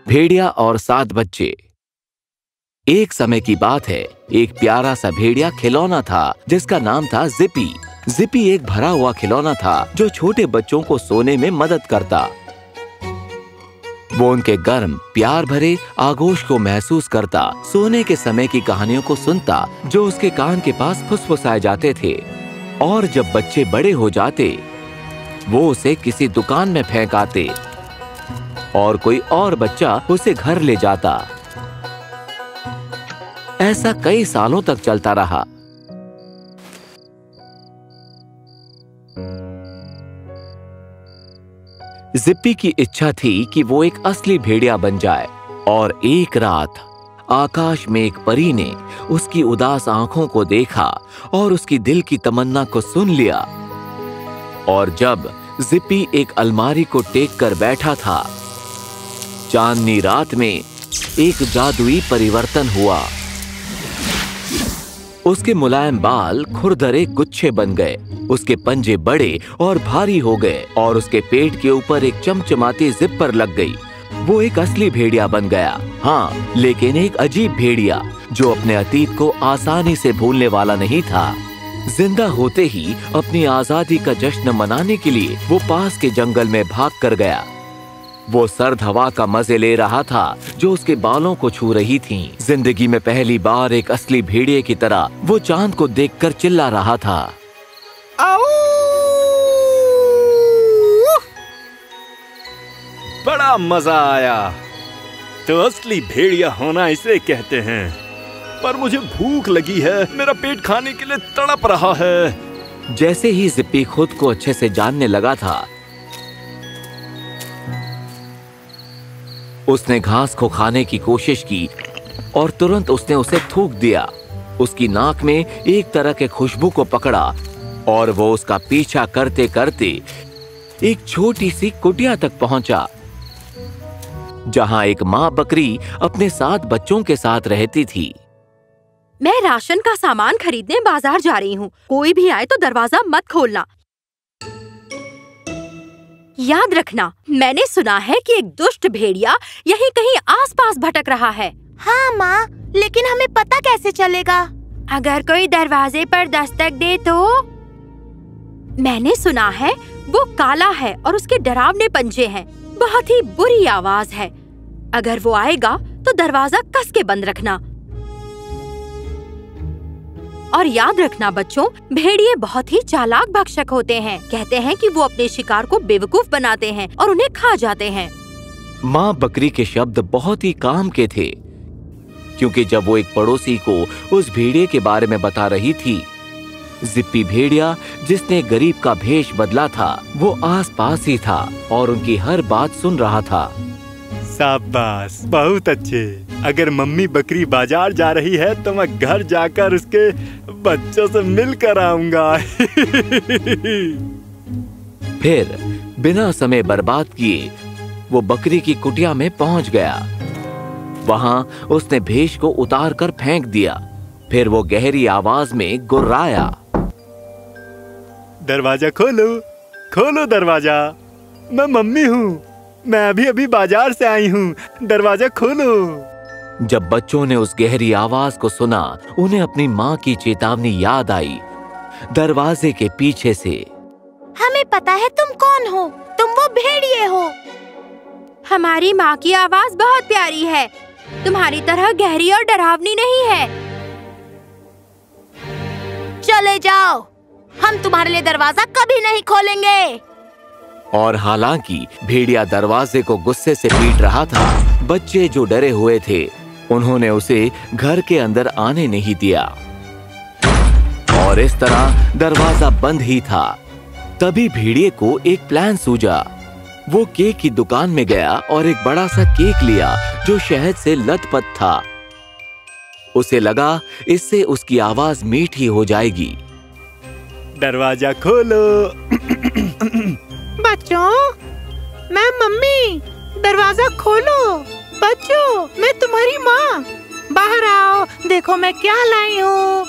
भेड़िया और 7 बच्चे। एक समय की बात है, एक प्यारा सा भेड़िया खिलौना था जिसका नाम था जिपी। जिपी एक भरा हुआ खिलौना था जो छोटे बच्चों को सोने में मदद करता। वो उनके गर्म प्यार भरे आगोश को महसूस करता, सोने के समय की कहानियों को सुनता जो उसके कान के पास फुसफुसाए जाते थे। और जब बच्चे बड़े हो जाते, वो उसे किसी दुकान में फेंक आते और कोई और बच्चा उसे घर ले जाता। ऐसा कई सालों तक चलता रहा। जिप्पी की इच्छा थी कि वो एक असली भेड़िया बन जाए। और एक रात आकाश में एक परी ने उसकी उदास आंखों को देखा और उसकी दिल की तमन्ना को सुन लिया। और जब जिप्पी एक अलमारी को टेक कर बैठा था, चांदनी रात में एक जादुई परिवर्तन हुआ। उसके मुलायम बाल खुरदरे गुच्छे बन गए, उसके पंजे बड़े और भारी हो गए और उसके पेट के ऊपर एक चमचमाती जिपर लग गई। वो एक असली भेड़िया बन गया। हाँ, लेकिन एक अजीब भेड़िया जो अपने अतीत को आसानी से भूलने वाला नहीं था। जिंदा होते ही अपनी आजादी का जश्न मनाने के लिए वो पास के जंगल में भाग कर गया। वो सर्द हवा का मजे ले रहा था जो उसके बालों को छू रही थी। जिंदगी में पहली बार एक असली भेड़िए की तरह वो चांद को देखकर चिल्ला रहा था। बड़ा मजा आया। तो असली भेड़िया होना इसे कहते हैं। पर मुझे भूख लगी है, मेरा पेट खाने के लिए तड़प रहा है। जैसे ही जिप्पी खुद को अच्छे से जानने लगा था, उसने घास को खाने की कोशिश की और तुरंत उसने उसे थूक दिया। उसकी नाक में एक तरह के खुशबू को पकड़ा और वो उसका पीछा करते करते एक छोटी सी कुटिया तक पहुंचा, जहां एक माँ बकरी अपने 7 बच्चों के साथ रहती थी। मैं राशन का सामान खरीदने बाजार जा रही हूँ। कोई भी आए तो दरवाजा मत खोलना। याद रखना, मैंने सुना है कि एक दुष्ट भेड़िया यहीं कहीं आसपास भटक रहा है। हाँ माँ, लेकिन हमें पता कैसे चलेगा? अगर कोई दरवाजे पर दस्तक दे तो? मैंने सुना है वो काला है और उसके डरावने पंजे हैं। बहुत ही बुरी आवाज है। अगर वो आएगा तो दरवाजा कस के बंद रखना। और याद रखना बच्चों, भेड़िए बहुत ही चालाक भक्षक होते हैं। कहते हैं कि वो अपने शिकार को बेवकूफ बनाते हैं और उन्हें खा जाते हैं। माँ बकरी के शब्द बहुत ही काम के थे, क्योंकि जब वो एक पड़ोसी को उस भेड़िए के बारे में बता रही थी, जिप्पी भेड़िया जिसने गरीब का भेष बदला था, वो आसपास ही था और उनकी हर बात सुन रहा था। शाबाश, बहुत अच्छे। अगर मम्मी बकरी बाजार जा रही है तो मैं घर जाकर उसके बच्चों से मिलकर आऊंगा। फिर बिना समय बर्बाद किए वो बकरी की कुटिया में पहुंच गया। वहां उसने भेष को उतार कर फेंक दिया। फिर वो गहरी आवाज में गुर्राया, दरवाजा खोलो, खोलो दरवाजा। मैं मम्मी हूँ, मैं अभी बाजार से आई हूँ, दरवाजा खोलो। जब बच्चों ने उस गहरी आवाज को सुना, उन्हें अपनी माँ की चेतावनी याद आई। दरवाजे के पीछे से, हमें पता है तुम कौन हो, तुम वो भेड़िए हो। हमारी माँ की आवाज बहुत प्यारी है, तुम्हारी तरह गहरी और डरावनी नहीं है। चले जाओ, हम तुम्हारे लिए दरवाजा कभी नहीं खोलेंगे। और हालांकि भेड़िया दरवाजे को गुस्से से पीट रहा था, बच्चे जो डरे हुए थे उन्होंने उसे घर के अंदर आने नहीं दिया और इस तरह दरवाजा बंद ही था। तभी भेड़िए को एक प्लान सूझा। वो केक की दुकान में गया और एक बड़ा सा केक लिया जो शहद से लथपथ था। उसे लगा इससे उसकी आवाज मीठी हो जाएगी। दरवाजा खोलो। बच्चों, मैं मम्मी, दरवाजा खोलो। बच्चों, मैं तुम्हारी माँ, बाहर आओ, देखो मैं क्या लाई हूँ।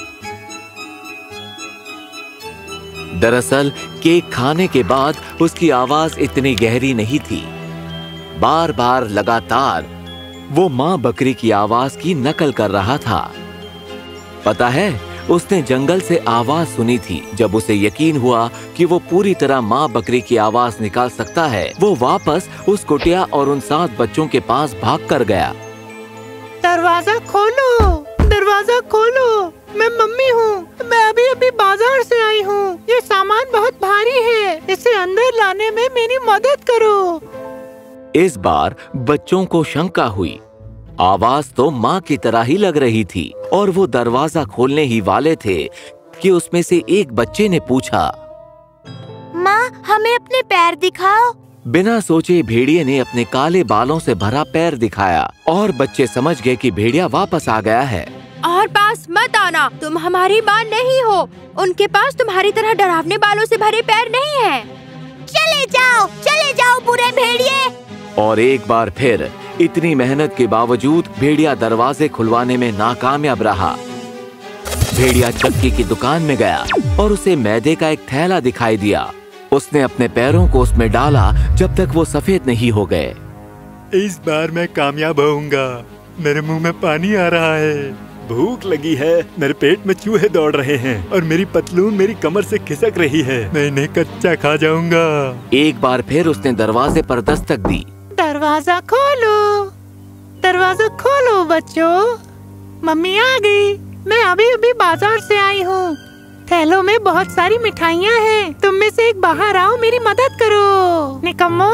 दरअसल केक खाने के बाद उसकी आवाज इतनी गहरी नहीं थी। बार बार लगातार वो माँ बकरी की आवाज की नकल कर रहा था। पता है, उसने जंगल से आवाज सुनी थी। जब उसे यकीन हुआ कि वो पूरी तरह माँ बकरी की आवाज निकाल सकता है, वो वापस उस कुटिया और उन 7 बच्चों के पास भाग कर गया। दरवाजा खोलो, दरवाजा खोलो, मैं मम्मी हूँ। मैं अभी अभी बाजार से आई हूँ। ये सामान बहुत भारी है, इसे अंदर लाने में मेरी मदद करो। इस बार बच्चों को शंका हुई। आवाज तो माँ की तरह ही लग रही थी और वो दरवाजा खोलने ही वाले थे कि उसमें से एक बच्चे ने पूछा, माँ, हमें अपने पैर दिखाओ। बिना सोचे भेड़िए ने अपने काले बालों से भरा पैर दिखाया और बच्चे समझ गए कि भेड़िया वापस आ गया है। और पास मत आना, तुम हमारी माँ नहीं हो। उनके पास तुम्हारी तरह डरावने बालों से भरे पैर नहीं है। चले जाओ बुरे भेड़िए। और एक बार फिर इतनी मेहनत के बावजूद भेड़िया दरवाजे खुलवाने में नाकामयाब रहा। भेड़िया चक्की की दुकान में गया और उसे मैदे का एक थैला दिखाई दिया। उसने अपने पैरों को उसमें डाला जब तक वो सफेद नहीं हो गए। इस बार मैं कामयाब होऊंगा। मेरे मुंह में पानी आ रहा है, भूख लगी है, मेरे पेट में चूहे दौड़ रहे हैं और मेरी पतलून मेरी कमर से खिसक रही है। मैं इन्हें कच्चा खा जाऊंगा। एक बार फिर उसने दरवाजे पर दस्तक दी। दरवाजा खोलो, दरवाजा खोलो बच्चों, मम्मी आ गई। मैं अभी अभी बाजार से आई हूँ। थैलों में बहुत सारी मिठाइयाँ हैं। तुम में से एक बाहर आओ, मेरी मदद करो। निकम्मो।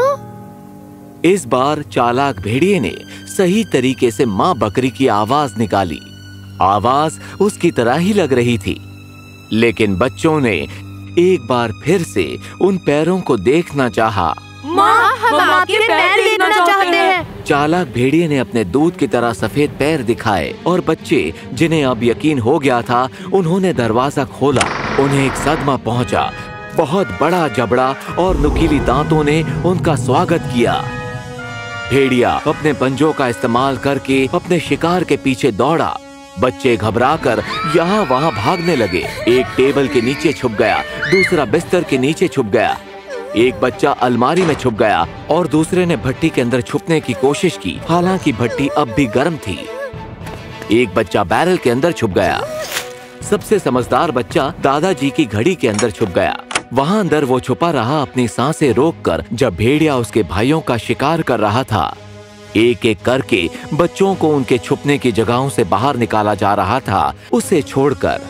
इस बार चालाक भेड़िए ने सही तरीके से माँ बकरी की आवाज निकाली। आवाज उसकी तरह ही लग रही थी, लेकिन बच्चों ने एक बार फिर से उन पैरों को देखना चाहा। माँ, हम आपके पैर देखना चाहते हैं। चालाक भेड़िए ने अपने दूध की तरह सफेद पैर दिखाए और बच्चे, जिन्हें अब यकीन हो गया था, उन्होंने दरवाजा खोला। उन्हें एक सदमा पहुंचा। बहुत बड़ा जबड़ा और नुकीली दांतों ने उनका स्वागत किया। भेड़िया अपने पंजों का इस्तेमाल करके अपने शिकार के पीछे दौड़ा। बच्चे घबराकर यहाँ वहाँ भागने लगे। एक टेबल के नीचे छुप गया, दूसरा बिस्तर के नीचे छुप गया। एक बच्चा अलमारी में छुप गया और दूसरे ने भट्टी के अंदर छुपने की कोशिश की, हालांकि भट्टी अब भी गर्म थी। एक बच्चा बैरल के अंदर छुप गया। सबसे समझदार बच्चा दादाजी की घड़ी के अंदर छुप गया। वहां अंदर वो छुपा रहा, अपनी सांसें रोककर, जब भेड़िया उसके भाइयों का शिकार कर रहा था। एक एक करके बच्चों को उनके छुपने की जगहों से बाहर निकाला जा रहा था, उसे छोड़कर।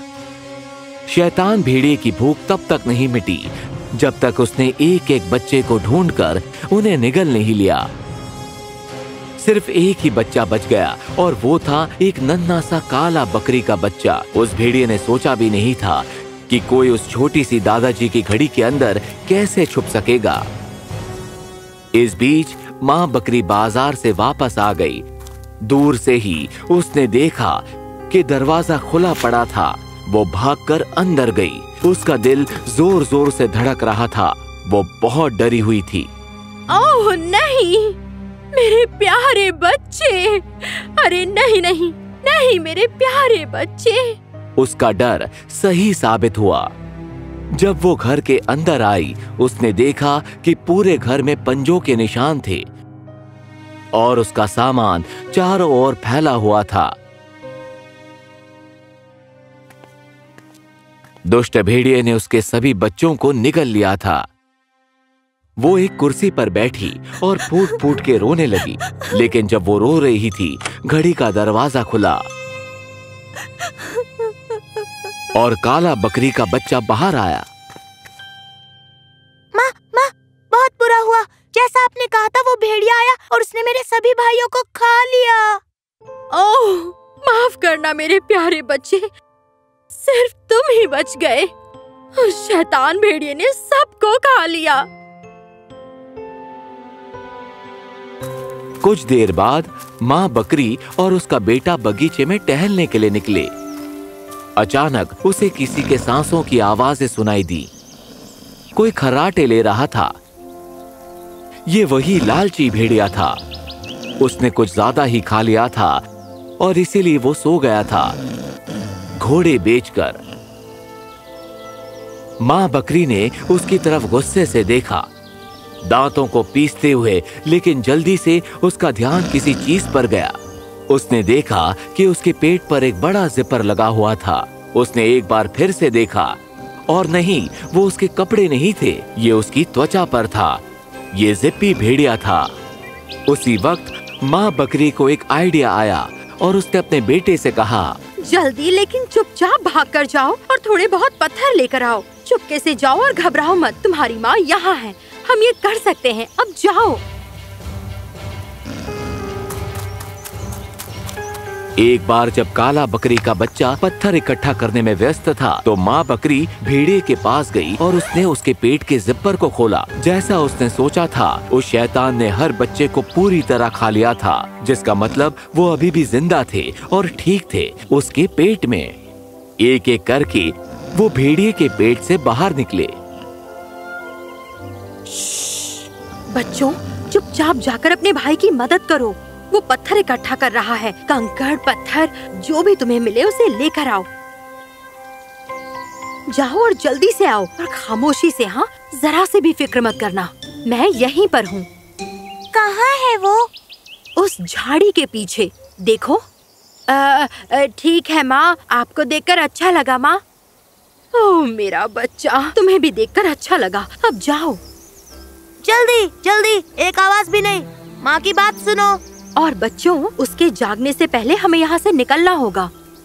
शैतान भेड़िए की भूख तब तक नहीं मिटी जब तक उसने एक एक बच्चे को ढूंढकर उन्हें निगल नहीं लिया। सिर्फ एक ही बच्चा बच गया और वो था एक नन्हा सा काला बकरी का बच्चा। उस भेड़िए ने सोचा भी नहीं था कि कोई उस छोटी सी दादाजी की घड़ी के अंदर कैसे छुप सकेगा। इस बीच माँ बकरी बाजार से वापस आ गई। दूर से ही उसने देखा कि दरवाजा खुला पड़ा था। वो भागकर अंदर गई। उसका दिल जोर जोर से धड़क रहा था। वो बहुत डरी हुई थी। ओह नहीं, मेरे प्यारे बच्चे! अरे नहीं नहीं नहीं, मेरे प्यारे बच्चे! उसका डर सही साबित हुआ। जब वो घर के अंदर आई, उसने देखा कि पूरे घर में पंजों के निशान थे और उसका सामान चारों ओर फैला हुआ था। दुष्ट भेड़िए ने उसके सभी बच्चों को निगल लिया था। वो एक कुर्सी पर बैठी और फूट फूट के रोने लगी। लेकिन जब वो रो रही थी, घड़ी का दरवाजा खुला और काला बकरी का बच्चा बाहर आया। माँ, बहुत बुरा हुआ। जैसा आपने कहा था, वो भेड़िया आया और उसने मेरे सभी भाइयों को खा लिया। ओह, माफ करना मेरे प्यारे बच्चे, सिर्फ तुम ही बच गए। उस शैतान भेड़िए ने सबको खा लिया। कुछ देर बाद माँ बकरी और उसका बेटा बगीचे में टहलने के लिए निकले। अचानक उसे किसी के सांसों की आवाजें सुनाई दी। कोई खर्राटे ले रहा था। ये वही लालची भेड़िया था। उसने कुछ ज्यादा ही खा लिया था और इसीलिए वो सो गया था, घोड़े बेचकर। माँ बकरी ने उसकी तरफ गुस्से से देखा, दांतों को पीसते हुए, लेकिन जल्दी से उसका ध्यान किसी चीज पर गया। उसने देखा कि उसके पेट पर एक बड़ा जिपर लगा हुआ था। उसने एक बार फिर से देखा और नहीं, वो उसके कपड़े नहीं थे, ये उसकी त्वचा पर था। ये जिप्पी भेड़िया था। उसी वक्त माँ बकरी को एक आइडिया आया और उसने अपने बेटे से कहा, जल्दी लेकिन चुपचाप भाग कर जाओ और थोड़े बहुत पत्थर लेकर आओ। चुपके से जाओ और घबराओ मत, तुम्हारी माँ यहाँ है, हम ये कर सकते हैं, अब जाओ। एक बार जब काला बकरी का बच्चा पत्थर इकट्ठा करने में व्यस्त था तो माँ बकरी भेड़िए के पास गई और उसने उसके पेट के जिपर को खोला। जैसा उसने सोचा था, उस शैतान ने हर बच्चे को पूरी तरह खा लिया था, जिसका मतलब वो अभी भी जिंदा थे और ठीक थे उसके पेट में। एक एक करके वो भेड़िए के पेट से बाहर निकले। बच्चों, चुपचाप जाकर अपने भाई की मदद करो। वो पत्थर इकट्ठा कर रहा है। कंकड़, पत्थर, जो भी तुम्हें मिले उसे लेकर आओ। जाओ और जल्दी से आओ और खामोशी से, हाँ, जरा से भी फिक्र मत करना, मैं यहीं पर हूँ। कहाँ है वो? उस झाड़ी के पीछे, देखो। ठीक है माँ, आपको देखकर अच्छा लगा माँ। ओह मेरा बच्चा, तुम्हें भी देखकर अच्छा लगा, अब जाओ। जल्दी जल्दी, एक आवाज भी नहीं, माँ की बात सुनो। और बच्चों, उसके जागने से पहले हमें यहाँ से निकलना होगा।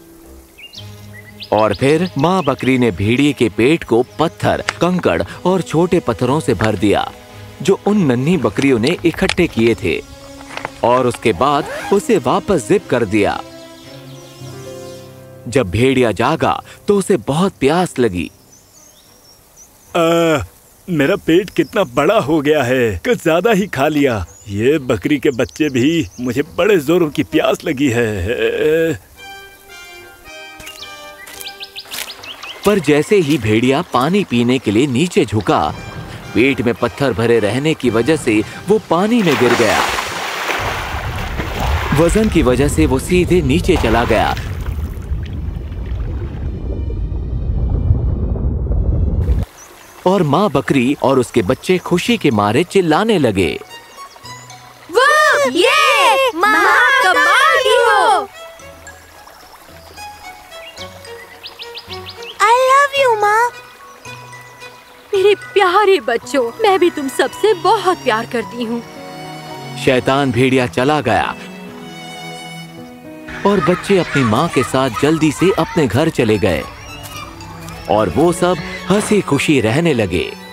और फिर माँ बकरी ने भेड़िए के पेट को पत्थर, कंकड़ और छोटे पत्थरों से भर दिया जो उन नन्ही बकरियों ने इकट्ठे किए थे, और उसके बाद उसे वापस जिप कर दिया। जब भेड़िया जागा तो उसे बहुत प्यास लगी। मेरा पेट कितना बड़ा हो गया है, कुछ ज्यादा ही खा लिया। ये बकरी के बच्चे भी, मुझे बड़े जोरों की प्यास लगी है। पर जैसे ही भेड़िया पानी पीने के लिए नीचे झुका, पेट में पत्थर भरे रहने की वजह से वो पानी में गिर गया। वजन की वजह से वो सीधे नीचे चला गया। और माँ बकरी और उसके बच्चे खुशी के मारे चिल्लाने लगे, वो ये महाकमाल की हो। I love you माँ। मेरे प्यारे बच्चों, मैं भी तुम सबसे बहुत प्यार करती हूँ। शैतान भेड़िया चला गया और बच्चे अपनी माँ के साथ जल्दी से अपने घर चले गए और वो सब हंसी खुशी रहने लगे।